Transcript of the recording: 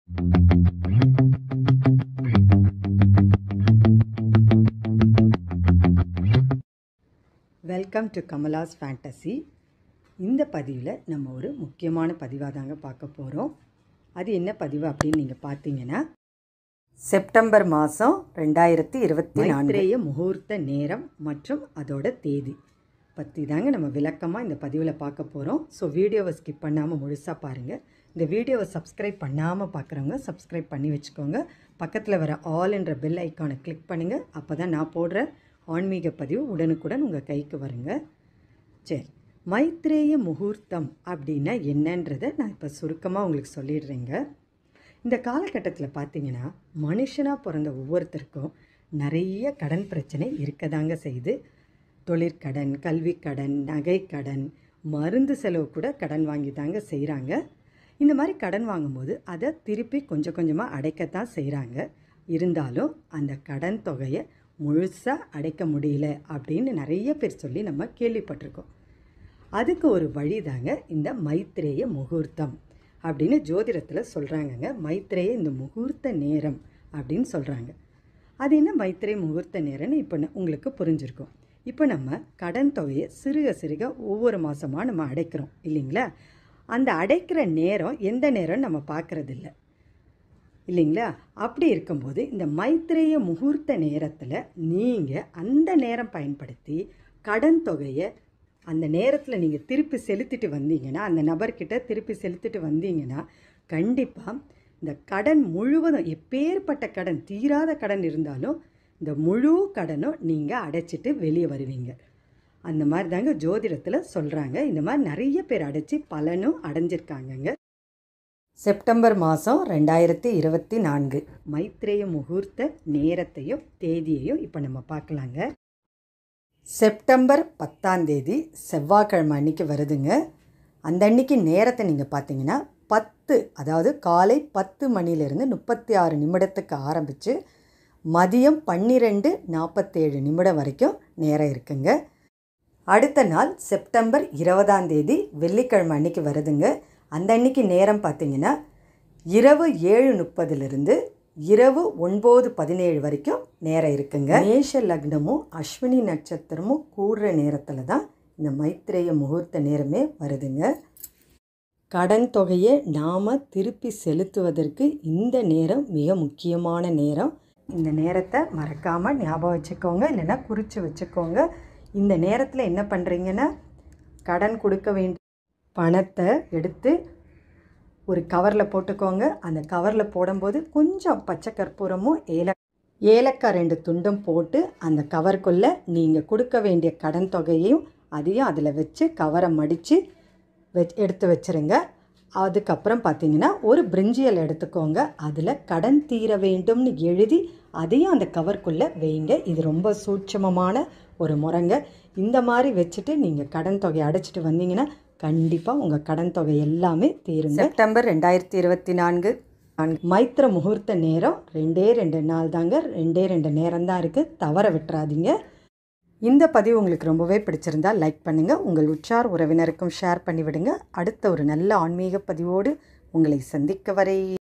Welcome to Kamala's fantasy. இந்த பதிவில் நம்ம ஒரு முக்கியமான பதிவாக தாங்க பார்க்க போகிறோம். அது என்ன பதிவு அப்படின்னு நீங்கள் பார்த்தீங்கன்னா, செப்டம்பர் மாதம் 2024 முகூர்த்த நேரம் மற்றும் அதோட தேதி பற்றி தாங்க நம்ம விளக்கமாக இந்த பதிவில் பார்க்க போகிறோம். ஸோ வீடியோவை ஸ்கிப் பண்ணாமல் முழுசாக பாருங்கள். இந்த வீடியோவை சப்ஸ்கிரைப் பண்ணாமல் பார்க்குறவங்க சப்ஸ்கிரைப் பண்ணி வச்சுக்கோங்க. பக்கத்தில் வர ஆல் என்ற பெல் ஐக்கானை கிளிக் பண்ணுங்கள். அப்போ தான் நான் போடுற ஆன்மீக பதிவு உடனுக்குடன் உங்கள் கைக்கு வருங்க. சரி, மைத்ரேய முகூர்த்தம் அப்படின்னா என்னன்றதை நான் இப்போ சுருக்கமாக உங்களுக்கு சொல்லிடுறேங்க. இந்த காலகட்டத்தில் பார்த்தீங்கன்னா, மனுஷனாக பிறந்த ஒவ்வொருத்தருக்கும் நிறைய கடன் பிரச்சனை இருக்க தாங்க செய்யுது. தொழிற்கடன், கல்விக்கடன், நகைக்கடன், மருந்து செலவு கூட கடன் வாங்கி தாங்க செய்கிறாங்க. இந்த மாதிரி கடன் வாங்கும்போது அதை திருப்பி கொஞ்சம் கொஞ்சமாக அடைக்கத்தான் செய்கிறாங்க. இருந்தாலும் அந்த கடன் தொகையை முழுசாக அடைக்க முடியல அப்படின்னு நிறைய பேர் சொல்லி நம்ம கேள்விப்பட்டிருக்கோம். அதுக்கு ஒரு வழி தாங்க இந்த மைத்ரேய முகூர்த்தம் அப்படின்னு ஜோதிடத்தில் சொல்கிறாங்கங்க. மைத்ரேய இந்த முகூர்த்த நேரம் அப்படின்னு சொல்கிறாங்க. அது என்ன மைத்ரேய முகூர்த்த நேரம்னு இப்போ உங்களுக்கு புரிஞ்சிருக்கும். இப்போ நம்ம கடன் தொகையை சிறுக சிறுக ஒவ்வொரு மாதமாக நம்ம அடைக்கிறோம் இல்லைங்களா? அந்த அடைக்கிற நேரம் எந்த நேரம் நம்ம பார்க்குறதில்ல இல்லைங்களா? அப்படி இருக்கும்போது இந்த மைத்ரேய முகூர்த்த நேரத்தில் நீங்கள் அந்த நேரம் பயன்படுத்தி கடன் தொகையை அந்த நேரத்தில் நீங்கள் திருப்பி செலுத்திட்டு வந்தீங்கன்னா, அந்த நபர்கிட்ட திருப்பி செலுத்திட்டு வந்தீங்கன்னா, கண்டிப்பாக இந்த கடன் முழுவதும், எப்பேற்பட்ட கடன், தீராத கடன் இருந்தாலும் இந்த முழு கடனும் நீங்கள் அடைச்சிட்டு வெளியே வருவீங்க. அந்த மாதிரி தாங்க ஜோதிடத்தில் சொல்கிறாங்க. இந்த மாதிரி நிறைய பேர் அடைச்சி பலனும் அடைஞ்சிருக்காங்கங்க. செப்டம்பர் மாதம் 2024 மைத்ரேய முகூர்த்த நேரத்தையும் தேதியையும் இப்போ நம்ம பார்க்கலாங்க. செப்டம்பர் 10 செவ்வாய்க்கிழமை அன்றைக்கி வருதுங்க. அந்த அன்றைக்கி நேரத்தை நீங்கள் பார்த்தீங்கன்னா 10, அதாவது காலை 10 மணிலேருந்து 36 நிமிடத்துக்கு ஆரம்பித்து மதியம் 12:47 நிமிடம் வரைக்கும் நேரம் இருக்குங்க. அடுத்த நாள் செப்டம்பர் 20 வெள்ளிக்கிழமை அன்றைக்கி வருதுங்க. அந்த அன்றைக்கி நேரம் பார்த்திங்கன்னா இரவு 7:30 இரவு 9:17 வரைக்கும் நேரம் இருக்குங்க. மேஷ லக்னமும் அஸ்வினி நட்சத்திரமும் கூடுற நேரத்தில் தான் இந்த மைத்ரேய முகூர்த்த நேரமே வருதுங்க. கடன் தொகையை நாம் திருப்பி செலுத்துவதற்கு இந்த நேரம் மிக முக்கியமான நேரம். இந்த நேரத்தை மறக்காமல் ஞாபகம் வச்சுக்கோங்க, இல்லைன்னா குறித்து வச்சுக்கோங்க. இந்த நேரத்தில் என்ன பண்ணுறீங்கன்னா, கடன் கொடுக்க வேண்டிய பணத்தை எடுத்து ஒரு கவரில் போட்டுக்கோங்க. அந்த கவரில் போடும்போது கொஞ்சம் பச்சை கற்பூரமும் ஏலக்காய் 2 துண்டும் போட்டு அந்த கவருக்குள்ளே நீங்கள் கொடுக்க வேண்டிய கடன் தொகையையும் அதையும் அதில் வச்சு கவரை மடித்து எடுத்து வச்சுருங்க. அதுக்கப்புறம் பார்த்திங்கன்னா ஒரு பிரிஞ்சியல் எடுத்துக்கோங்க. அதில் கடன் தீர வேண்டும்னு எழுதி அதையும் அந்த கவருக்குள்ளே வைங்க. இது ரொம்ப சூட்சமமான ஒரு முறைங்க. இந்த மாதிரி வச்சுட்டு நீங்கள் கடன் தொகையை அடைச்சிட்டு வந்தீங்கன்னா கண்டிப்பாக உங்கள் கடன் தொகை எல்லாமே தீருங்க. செப்டம்பர் 2024 மைத்ர முகூர்த்த நேரம் 2 நாள் தாங்க. 2 நேரம் தான் இருக்குது, தவற விட்டுறாதீங்க. இந்த பதிவு உங்களுக்கு ரொம்பவே பிடிச்சிருந்தால் லைக் பண்ணுங்கள், உங்கள் உற்றார் உறவினருக்கும் ஷேர் பண்ணிவிடுங்க. அடுத்த ஒரு நல்ல ஆன்மீக பதிவோடு உங்களை சந்திக்க வரை